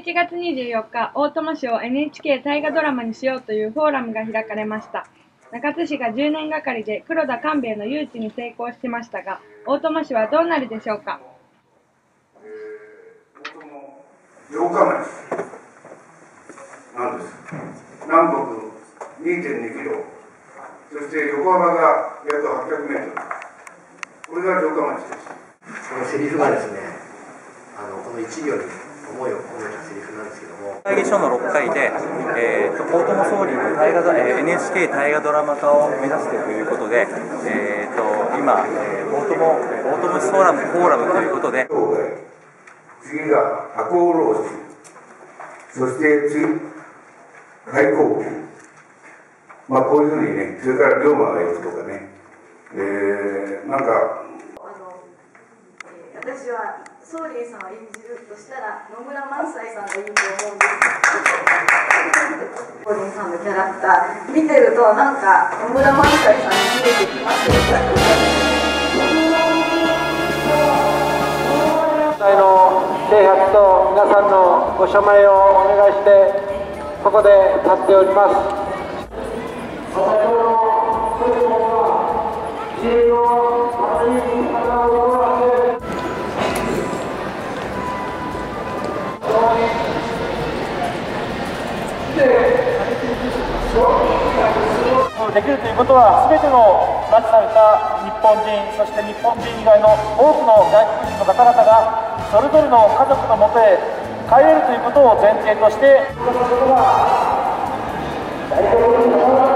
11月24日、大友市を NHK 大河ドラマにしようというフォーラムが開かれました。中津市が10年がかりで黒田官兵衛の誘致に成功しましたが、大友市はどうなるでしょうか。 城下町なんです。南北 2.2 キロ、そして横幅が約800メートル。これが城下町です。 このセリフがですね、この1行に思いを込めたセリフなんですけども、 会議所の6回で、大友総理のNHK 大河ドラマ化を目指してということで、今、大友市フォーラムということで、 次が赤穂浪士、そして次、開口期、こういうふうにね、それから龍馬がいるとかね、なんか、 私はソーリーさんを演じるとしたら野村萬斎さんがいいと思うんです。ソーリーさんのキャラクター見てるとなんか野村萬斎さんに見えてきますよ。 啓発と皆さんのご署名をお願いしてここで立っております。 できるということは、すべての拉致された日本人、そして日本人以外の多くの外国人の方々がそれぞれの家族のもとへ帰れるということを前提として。